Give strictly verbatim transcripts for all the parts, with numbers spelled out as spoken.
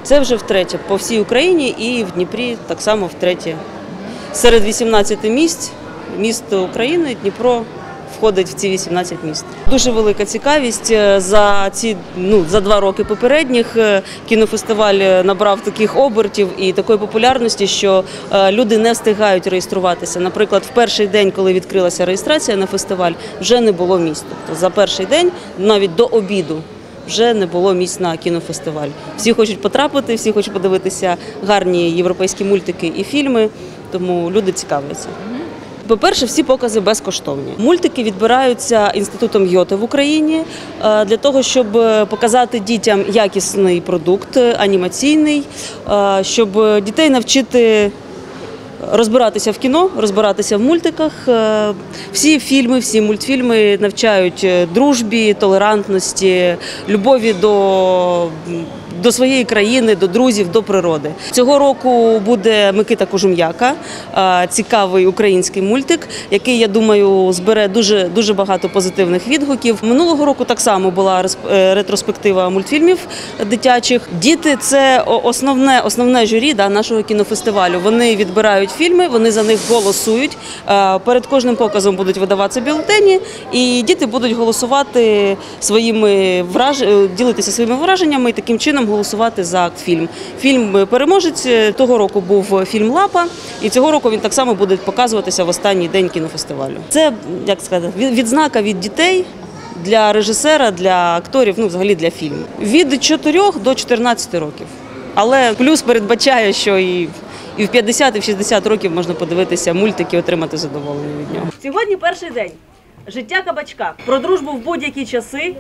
Це вже втретє по всій Україні і в Дніпрі так само втретє. Серед вісімнадцяти місць, місто України, Дніпро входить в ці вісімнадцять міст. Дуже велика цікавість. За ці ну, за два роки попередніх кінофестиваль набрав таких обертів і такої популярності, що люди не встигають реєструватися. Наприклад, в перший день, коли відкрилася реєстрація на фестиваль, вже не було місць. Тобто за перший день, навіть до обіду, вже не було місць на кінофестиваль. Всі хочуть потрапити, всі хочуть подивитися гарні європейські мультики і фільми, тому люди цікавляться. По-перше, всі покази безкоштовні. Мультики відбираються інститутом Гьоте в Україні для того, щоб показати дітям якісний продукт, анімаційний, щоб дітей навчити розбиратися в кіно, розбиратися в мультиках. Всі фільми, всі мультфільми навчають дружбі, толерантності, любові до, до своєї країни, до друзів, до природи. Цього року буде Микита Кожум'яка, цікавий український мультик, який, я думаю, збере дуже, дуже багато позитивних відгуків. Минулого року так само була ретроспектива мультфільмів дитячих. Діти – це основне, основне журі да, нашого кінофестивалю. Вони відбирають фільми, вони за них голосують. Перед кожним показом будуть видаватися бюлетені, і діти будуть голосувати своїми враж... ділитися своїми враженнями і таким чином голосувати за фільм. Фільм переможець того року був фільм «Лапа», і цього року він так само буде показуватися в останній день кінофестивалю. Це, як сказати, відзнака від дітей для режисера, для акторів, ну взагалі для фільму. Від чотирьох до чотирнадцяти років. Але плюс передбачає, що і І в п'ятдесят, і в шістдесят років можна подивитися мультики і отримати задоволення від нього. Сьогодні перший день. Життя кабачка. Про дружбу в будь-які часи.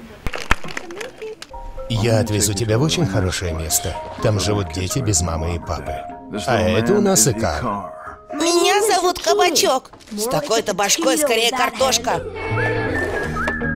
Я отвезу тебя в очень хорошее место. Там живут дети без мамы и папы. А это у нас Икар. Меня зовут Кабачок. С такой-то башкой скорее картошка.